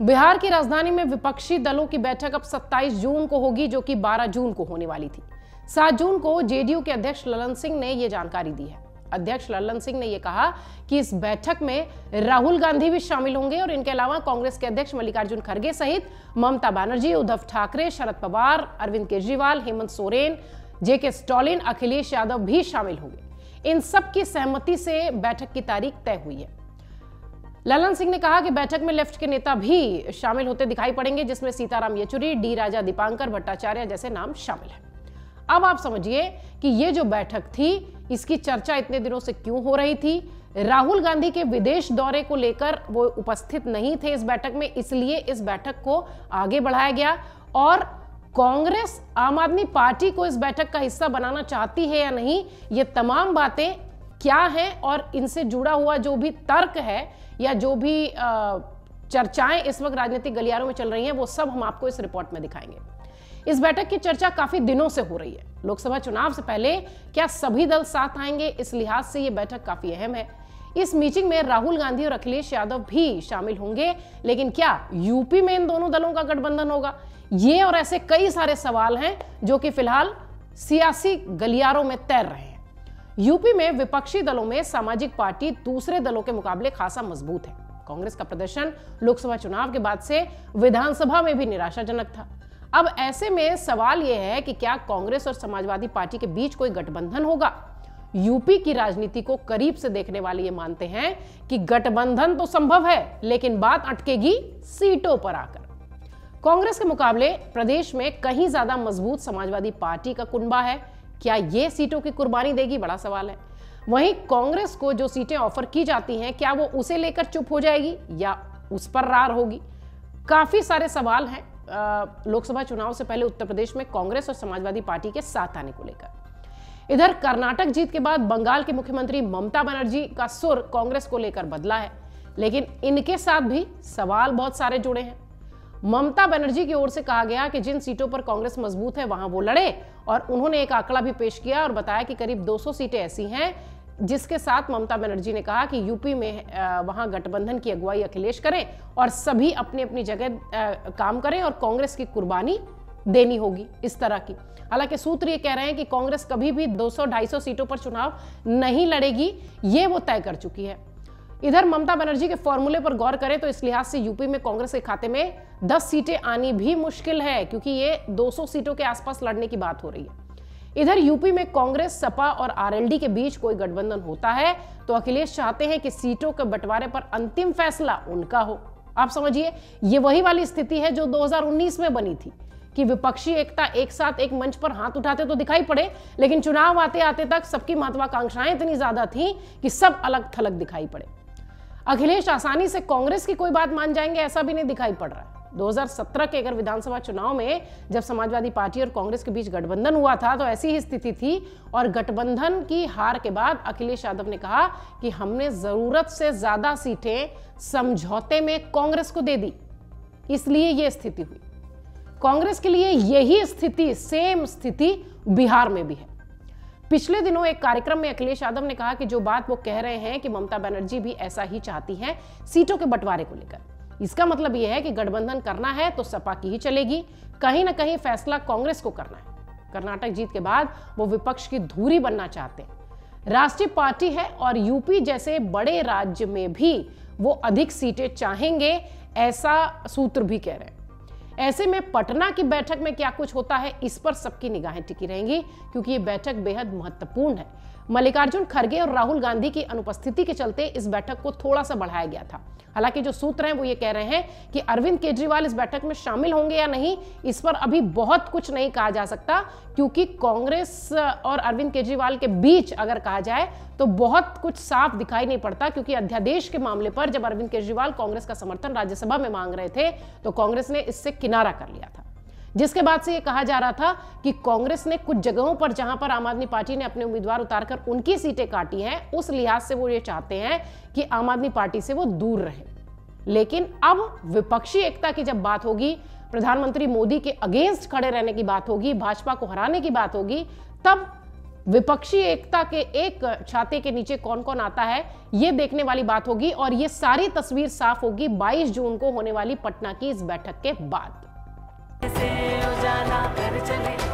बिहार की राजधानी में विपक्षी दलों की बैठक अब 27 जून को होगी, जो कि 12 जून को होने वाली थी। 7 जून को जेडीयू के अध्यक्ष ललन सिंह ने यह जानकारी दी है। अध्यक्ष ललन सिंह ने यह कहा कि इस बैठक में राहुल गांधी भी शामिल होंगे और इनके अलावा कांग्रेस के अध्यक्ष मल्लिकार्जुन खड़गे सहित ममता बनर्जी, उद्धव ठाकरे, शरद पवार, अरविंद केजरीवाल, हेमंत सोरेन, जेके स्टॉलिन, अखिलेश यादव भी शामिल होंगे। इन सब की सहमति से बैठक की तारीख तय हुई है। ललन सिंह ने कहा कि बैठक में लेफ्ट के नेता भी शामिल होते दिखाई पड़ेंगे, जिसमें सीताराम येचुरी, डी राजा, दीपांकर भट्टाचार्य जैसे नाम शामिल हैं। अब आप समझिए कि ये जो बैठक थी, इसकी चर्चा इतने दिनों से क्यों हो रही थी। राहुल गांधी के विदेश दौरे को लेकर वो उपस्थित नहीं थे इस बैठक में, इसलिए इस बैठक को आगे बढ़ाया गया और कांग्रेस आम आदमी पार्टी को इस बैठक का हिस्सा बनाना चाहती है या नहीं, ये तमाम बातें क्या है और इनसे जुड़ा हुआ जो भी तर्क है या जो भी चर्चाएं इस वक्त राजनीतिक गलियारों में चल रही हैं, वो सब हम आपको इस रिपोर्ट में दिखाएंगे। इस बैठक की चर्चा काफी दिनों से हो रही है। लोकसभा चुनाव से पहले क्या सभी दल साथ आएंगे, इस लिहाज से यह बैठक काफी अहम है। इस मीटिंग में राहुल गांधी और अखिलेश यादव भी शामिल होंगे, लेकिन क्या यूपी में इन दोनों दलों का गठबंधन होगा? ये और ऐसे कई सारे सवाल हैं जो कि फिलहाल सियासी गलियारों में तैर रहे हैं। यूपी में विपक्षी दलों में सामाजिक पार्टी दूसरे दलों के मुकाबले खासा मजबूत है। कांग्रेस का प्रदर्शन लोकसभा चुनाव के बाद से विधानसभा में भी निराशाजनक था। अब ऐसे में सवाल यह है कि क्या कांग्रेस और समाजवादी पार्टी के बीच कोई गठबंधन होगा? यूपी की राजनीति को करीब से देखने वाले ये मानते हैं कि गठबंधन तो संभव है, लेकिन बात अटकेगी सीटों पर आकर। कांग्रेस के मुकाबले प्रदेश में कहीं ज्यादा मजबूत समाजवादी पार्टी का कुनबा है। क्या यह सीटों की कुर्बानी देगी? बड़ा सवाल है। वहीं कांग्रेस को जो सीटें ऑफर की जाती हैं, क्या वो उसे लेकर चुप हो जाएगी या उस पर रार होगी? काफी सारे सवाल हैं लोकसभा चुनाव से पहले उत्तर प्रदेश में कांग्रेस और समाजवादी पार्टी के साथ आने को लेकर। इधर कर्नाटक जीत के बाद बंगाल की मुख्यमंत्री ममता बनर्जी का सुर कांग्रेस को लेकर बदला है, लेकिन इनके साथ भी सवाल बहुत सारे जुड़े हैं। ममता बनर्जी की ओर से कहा गया कि जिन सीटों पर कांग्रेस मजबूत है वहां वो लड़े, और उन्होंने एक आंकड़ा भी पेश किया और बताया कि करीब 200 सीटें ऐसी हैं जिसके साथ ममता बनर्जी ने कहा कि यूपी में वहां गठबंधन की अगुवाई अखिलेश करें और सभी अपनी अपनी जगह काम करें और कांग्रेस की कुर्बानी देनी होगी, इस तरह की। हालांकि सूत्र ये कह रहे हैं कि कांग्रेस कभी भी 200-250 सीटों पर चुनाव नहीं लड़ेगी, ये वो तय कर चुकी है। इधर ममता बनर्जी के फॉर्मूले पर गौर करें तो इस लिहाज से यूपी में कांग्रेस के खाते में 10 सीटें आनी भी मुश्किल है, क्योंकि ये 200 सीटों के आसपास लड़ने की बात हो रही है। इधर यूपी में कांग्रेस, सपा और आरएलडी के बीच कोई गठबंधन होता है तो अखिलेश चाहते हैं कि सीटों के बंटवारे पर अंतिम फैसला उनका हो। आप समझिए, ये वही वाली स्थिति है जो 2019 में बनी थी कि विपक्षी एकता एक साथ एक मंच पर हाथ उठाते तो दिखाई पड़े, लेकिन चुनाव आते आते तक सबकी महत्वाकांक्षाएं इतनी ज्यादा थी कि सब अलग थलग दिखाई पड़े। अखिलेश आसानी से कांग्रेस की कोई बात मान जाएंगे, ऐसा भी नहीं दिखाई पड़ रहा है। 2017 के अगर विधानसभा चुनाव में जब समाजवादी पार्टी और कांग्रेस के बीच गठबंधन हुआ था तो ऐसी ही स्थिति थी, और गठबंधन की हार के बाद अखिलेश यादव ने कहा कि हमने जरूरत से ज्यादा सीटें समझौते में कांग्रेस को दे दी, इसलिए यह स्थिति हुई। कांग्रेस के लिए यही स्थिति, सेम स्थिति बिहार में भी है। पिछले दिनों एक कार्यक्रम में अखिलेश यादव ने कहा कि जो बात वो कह रहे हैं कि ममता बनर्जी भी ऐसा ही चाहती हैं सीटों के बंटवारे को लेकर, इसका मतलब यह है कि गठबंधन करना है तो सपा की ही चलेगी, कहीं ना कहीं फैसला कांग्रेस को करना है। कर्नाटक जीत के बाद वो विपक्ष की धुरी बनना चाहते हैं। राष्ट्रीय पार्टी है और यूपी जैसे बड़े राज्य में भी वो अधिक सीटें चाहेंगे, ऐसा सूत्र भी कह रहे हैं। ऐसे में पटना की बैठक में क्या कुछ होता है, इस पर सबकी निगाहें टिकी रहेंगी, क्योंकि ये बैठक बेहद महत्वपूर्ण है। मल्लिकार्जुन खड़गे और राहुल गांधी की अनुपस्थिति के चलते इस बैठक को थोड़ा सा बढ़ाया गया था। हालांकि जो सूत्र हैं वो ये कह रहे हैं कि अरविंद केजरीवाल इस बैठक में शामिल होंगे या नहीं, इस पर अभी बहुत कुछ नहीं कहा जा सकता, क्योंकि कांग्रेस और अरविंद केजरीवाल के बीच अगर कहा जाए तो बहुत कुछ साफ दिखाई नहीं पड़ता, क्योंकि अध्यादेश के मामले पर जब अरविंद केजरीवाल कांग्रेस का समर्थन राज्यसभा में मांग रहे थे तो कांग्रेस ने इससे किनारा कर लिया था, जिसके बाद से यह कहा जा रहा था कि कांग्रेस ने कुछ जगहों पर जहां पर आम आदमी पार्टी ने अपने उम्मीदवार उतारकर उनकी सीटें काटी हैं, उस लिहाज से वो ये चाहते हैं कि आम आदमी पार्टी से वो दूर रहे। लेकिन अब विपक्षी एकता की जब बात होगी, प्रधानमंत्री मोदी के अगेंस्ट खड़े रहने की बात होगी, भाजपा को हराने की बात होगी, तब विपक्षी एकता के एक छाते के नीचे कौन कौन आता है, यह देखने वाली बात होगी और यह सारी तस्वीर साफ होगी 22 जून को होने वाली पटना की इस बैठक के बाद।